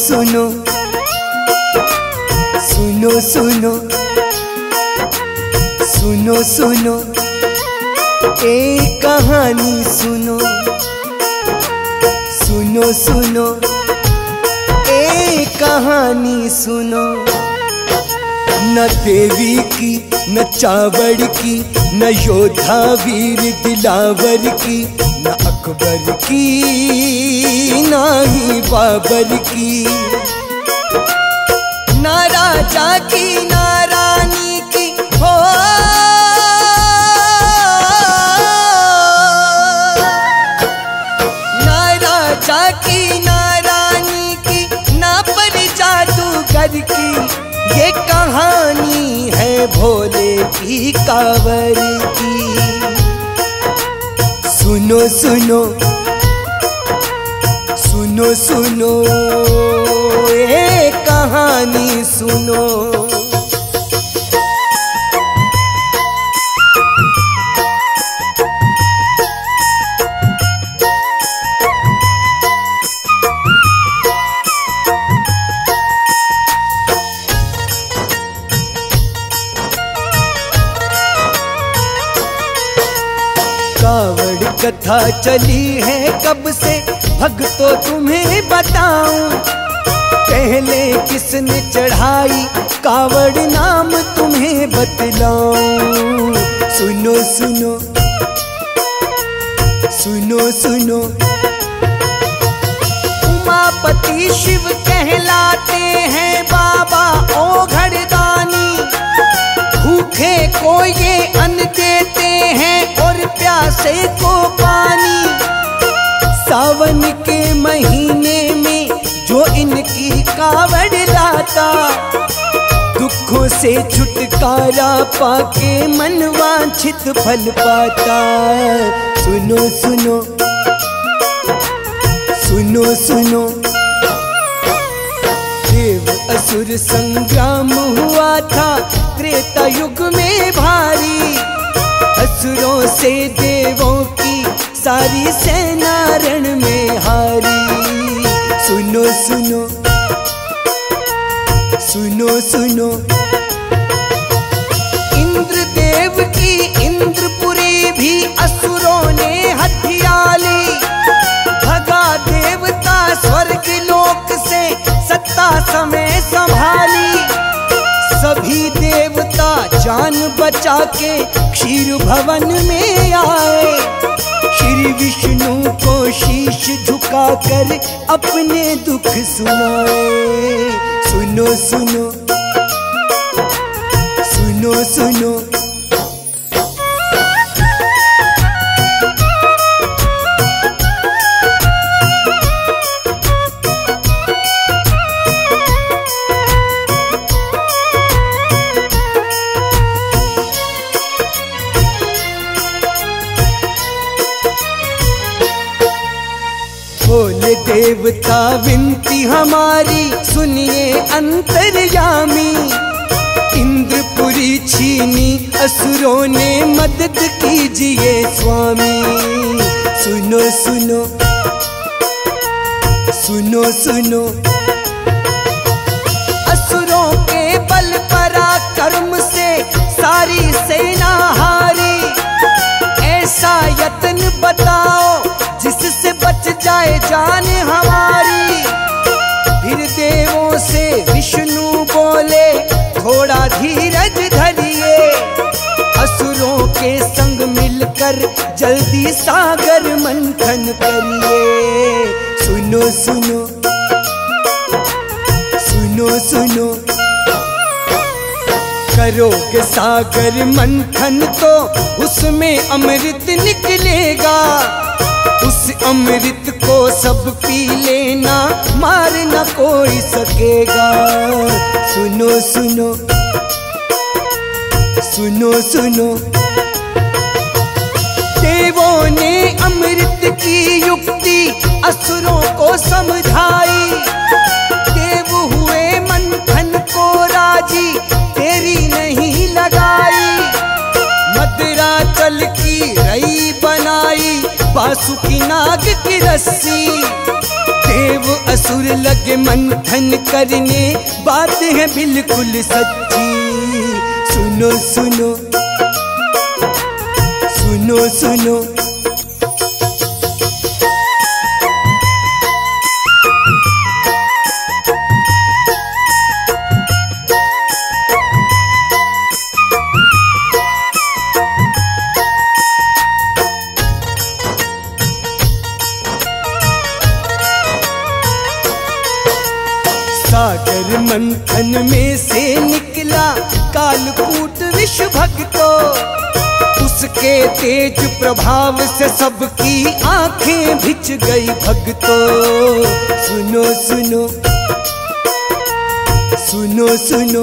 सुनो सुनो सुनो सुनो सुनो एक कहानी सुनो सुनो सुनो एक कहानी सुनो। न देवी की न चावड़ की न योद्धा वीर दिलावर की न अकबर की ना ही बाबर की, ना राजा की ना रानी की हो, ना राजा की ना रानी की ना पर जादूगर की, ये कहानी है भोले की कांवर की। सुनो सुनो सुनो सुनो ये कहानी सुनो। कावड़ कथा चली है कब से भक्तों तुम्हें बताऊं, पहले किसने चढ़ाई कावड़ नाम तुम्हें बतलाऊं। सुनो सुनो सुनो सुनो उमापति शिव कहलाते हैं बाबा ओघड़दानी, भूखे को ये अन्न देते हैं और प्यासे को पानी। सावन के महीने में जो इनकी कावड़ लाता, दुखों से छुटकारा पाके मन वांछित फल पाता। सुनो सुनो सुनो सुनो देव असुर संग्राम हुआ था त्रेता युग में भारी, असुरों से देवों की सारी सेना रण में हारी। सुनो सुनो सुनो सुनो इंद्रदेव की इंद्रपुरी भी असुरों ने हथिया ली, भगा देवता स्वर्ग लोक से सत्ता समय संभाली। सभी देवता जान बचा के क्षीर भवन में आए, श्री विष्णु को शीश झुकाकर अपने दुख सुनाए। सुनो सुनो सुनो सुनो बोले देवता विनती हमारी सुनिए अंतर्यामी, इंद्रपुरी छीनी असुरों ने मदद कीजिए स्वामी। सुनो सुनो सुनो सुनो असुरों के बल पराक्रम से सारी सेना हारी, ऐसा यत्न बताओ जिससे बच जाए जान हमारी। फिर देवों से विष्णु बोले थोड़ा धीरज धरिए, असुरों के संग मिलकर जल्दी सागर मंथन करिए। सुनो सुनो सुनो सुनो करोगे सागर मंथन तो उसमें अमृत निकलेगा, उस अमृत को सब पी लेना मार न कोई सकेगा। सुनो सुनो सुनो सुनो देवों ने अमृत की युक्ति असुरों को समझाई, देव हुए मंथन को राजी तेरी नहीं लगाई। मदराचल की रई बनाई बासुकी नाग की रस्सी, देव असुर लगे मंथन करने, बात है बिल्कुल सच्ची। सुनो सुनो सुनो सुनो, सागर मंथन में से निकला कालकूट विष भक्तो, उसके तेज प्रभाव से सबकी आंखें भिज गई भक्तो। सुनो सुनो सुनो सुनो,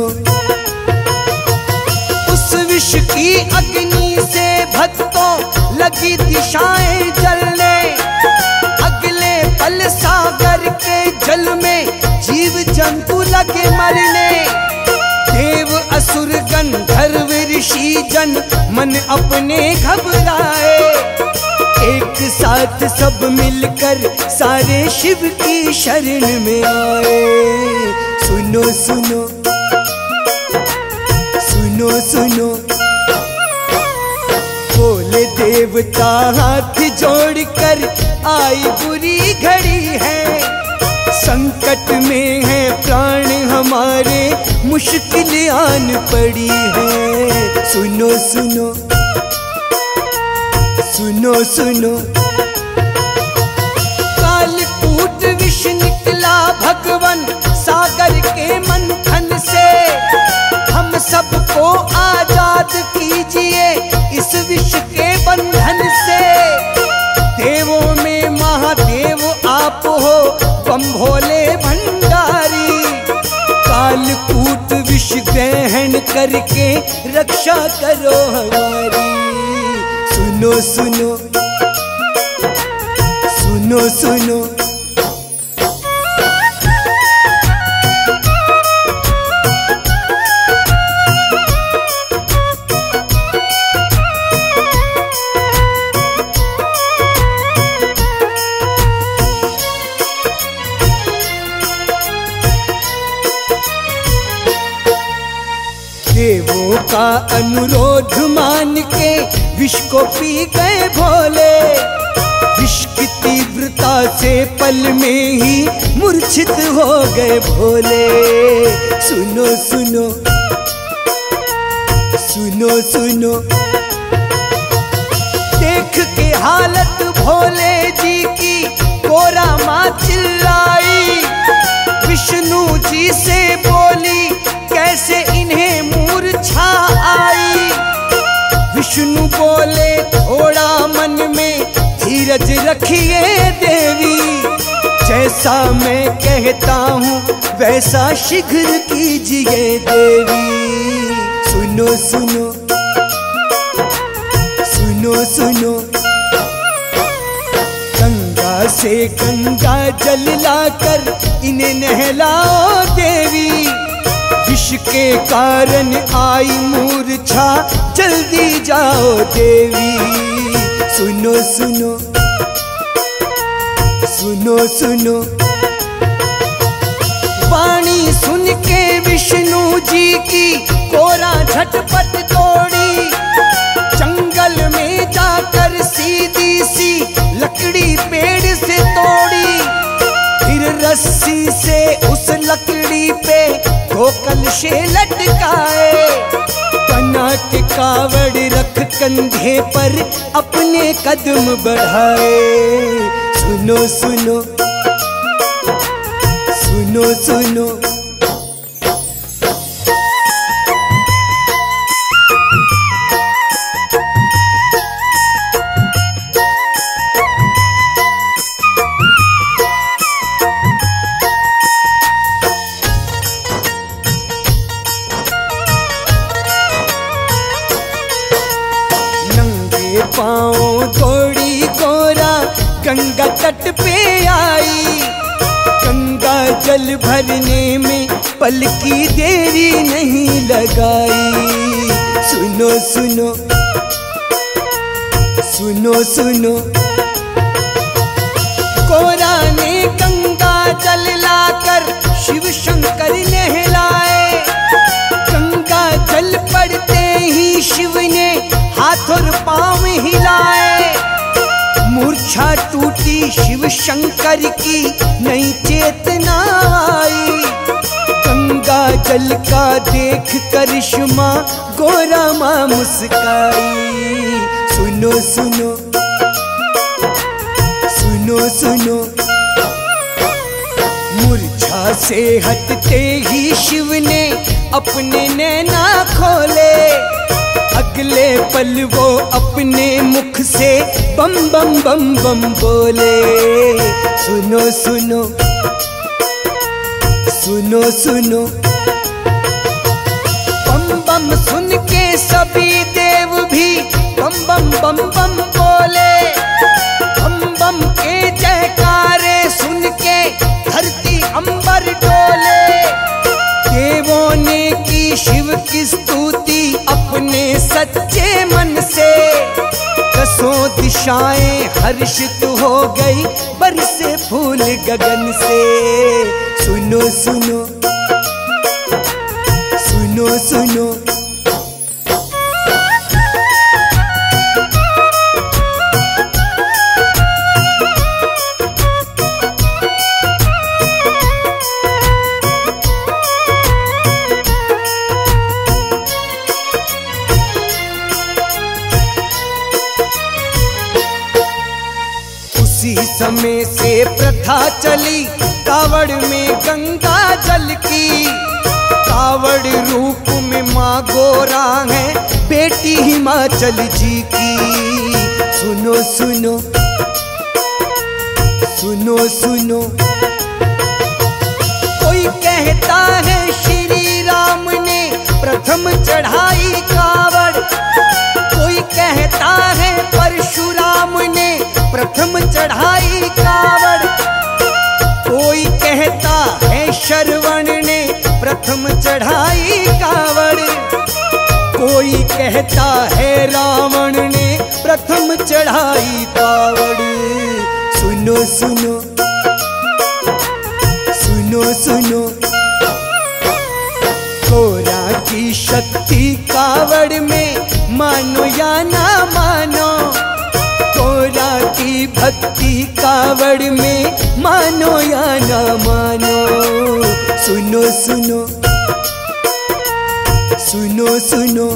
उस विष की अग्नि से भक्तों लगी दिशाएं जलने, अगले पल सागर के जल में जीव जंतु लगे मरने। देव असुर गंधर्व ऋषि जन मन अपने घबराए, एक साथ सब मिलकर सारे शिव की शरण में आए। सुनो सुनो सुनो सुनो, बोले देवता हाथ जोड़कर आई बुरी घड़ी है, संकट में है प्राण हमारे, मुश्किल आन पड़ी है। सुनो सुनो सुनो सुनो, कालकूट विष निकला भगवन सागर के मंथन से, हम सबको आजाद कीजिए इस विष के बंधन से। देवों में महादेव आप हो, बम भोले भंडारी, कालकूट विष ग्रहण करके रक्षा करो हमारी। सुनो सुनो सुनो सुनो, देवों का अनुरोध मान के विष को पी गए भोले, विष की तीव्रता से पल में ही मूर्छित हो गए भोले। सुनो सुनो सुनो सुनो, देख के हालत भोले जी की कोरा माँ चिल्लाई, विष्णु जी से बोली कैसे इन्हें मूर्छा आई। विष्णु बोले थोड़ा मन में धीरज रखिए देवी, जैसा मैं कहता हूँ वैसा शीघ्र कीजिए देवी। सुनो सुनो सुनो सुनो, गंगा से गंगा जल लाकर इन्हें नहलाओ देवी, विष के कारण आई मूर्छा जल्दी जाओ देवी। सुनो सुनो सुनो सुनो, वाणी सुन के विष्णु जी की कोरा झटपट तोड़ी, जंगल में जाकर सीधी सी लकड़ी पेड़ से तोड़ी, फिर रस्सी से उस लकड़ी पे दो कलशे लटकाए, बना के कावड़ रख कंधे पर अपने कदम बढ़ाए। सुनो सुनो सुनो सुनो, पाँव दौड़ी गोरा गंगा तट पे आई, गंगा जल भरने में पल की देरी नहीं लगाई। सुनो सुनो सुनो सुनो, गोरा ने गंगा शिव शंकर नहलाए। गंगा जल पड़ते ही शिव ने हाथ और पांव हिलाए। मूर्छा टूटी शिव शंकर की, नई चेतना आई। गंगा जल का देख करिश्मा, गोरा माँ मुस्काई। सुनो सुनो सुनो सुनो, मूर्छा से हटते ही शिव ने अपने नैना खोले। अगले पल वो अपने मुख से बम बम बम बम बोले। सुनो सुनो सुनो सुनो, बम बम सुन के सभी देव भी बम बम बम बम बोले। बम बम के जयकारे सुन के धरती अंबर डोले। देवों ने की शिव की स्तुति अपने सच्चे मन से। दसों दिशाएं हर्षित हो गई, बरसे फूल गगन से। सुनो सुनो सुनो सुनो, उसी समय से प्रथा चली कावड़ में गंगा जल की। कावड़ रूप में माँ गोरा है, बेटी हिमाचल जी की। सुनो सुनो सुनो सुनो, कोई कहता है श्री राम ने प्रथम चढ़ाई कावड़। कोई कहता है परशुराम ने प्रथम चढ़ाई कावड़। कोई कहता है श्रवण ने प्रथम चढ़ाई कावड़। कोई कहता है रावण ने प्रथम चढ़ाई कावड़। सुनो सुनो सुनो सुनो, गोरा की शक्ति कावड़ में, मानो या ना मानो। गोरा की भक्ति कावड़ में, मानो या ना मानो। सुनो सुनो सुनो सुनो,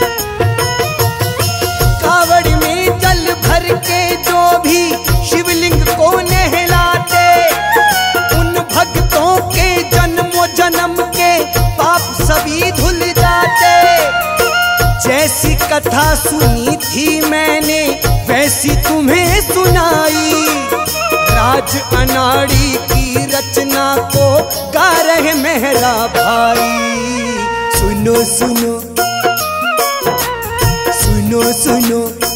कावड़ में जल भर के जो भी शिवलिंग को नहलाते, उन भक्तों के जन्मों जन्म के पाप सभी धुल जाते। जैसी कथा सुनी थी मैंने, वैसी तुम्हें सुनाई। राज अनाड़ी की रचना को गा रहे मेहरा भाई। सुनो सुनो सुनो सुनो,